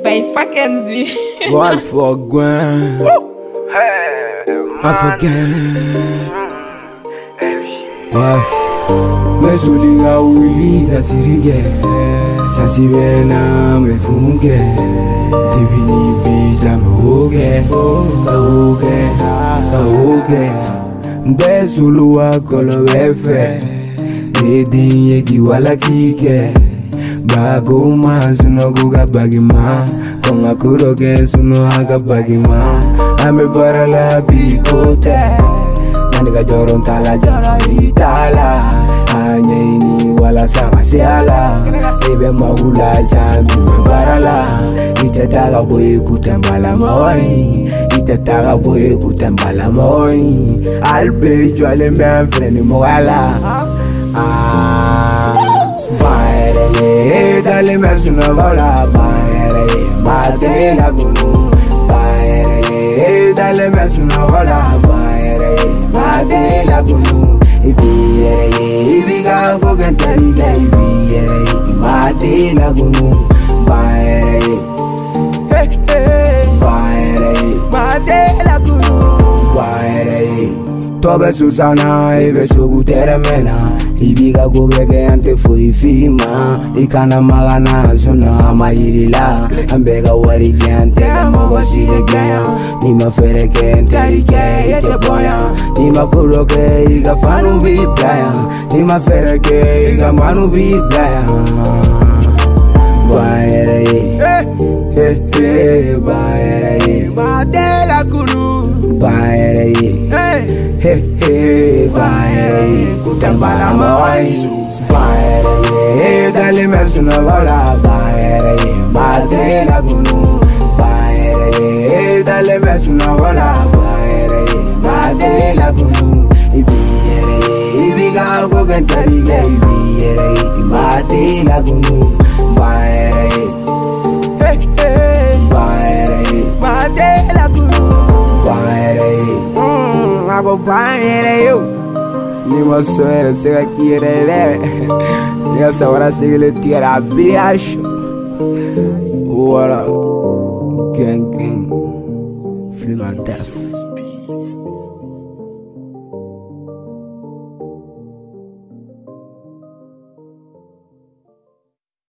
Bem Mackenzie. What for Gwen? I forget. Waf. Mesuliga uliga sirige. Sasibena me funge. Divini bida me hoge. Besuluwa kolo befe. Edin yegi wala kike. Bago suno guga bagima. Konga kuroge suno haga bagima. Ame para la bicote. Naniga joron tala itala. Anyeini wala sama siala. Ebe mahula chandu barala. Itataga boye kutambala mawai. Itataga boye kutambala mawai. Albe jwale mbe mogala. Baere dale mesuna bola. Baere mate la gunu. Baere dale mesuna bola. Baere mate la gunu. Ibiga go gantari ga ibiere mate la gunu. Baere mate la gunu. Baere tobe Susana ebe sugutere mena. Ibiga go bege ante foi fima. Ikana magana suna mayirila. Ambega wari gante mogo sige gaya. Nima fere ke entari ke yete boya. Nima kuro ke iga fanu bi playa. Nima fere ke iga manu bi playa. Baere baere madela guru. Baere baere kutambala mawai. Baere dale mesuna bola. Baere madela guru. Baere dale mesuna bola. Baere madela guru. Ibiga go gantari ga ibiere madela guru. Baere madela guru. Baere hago baere yo. Ni masora se quiere. Ya sabrá si le tira briacho. Voilà.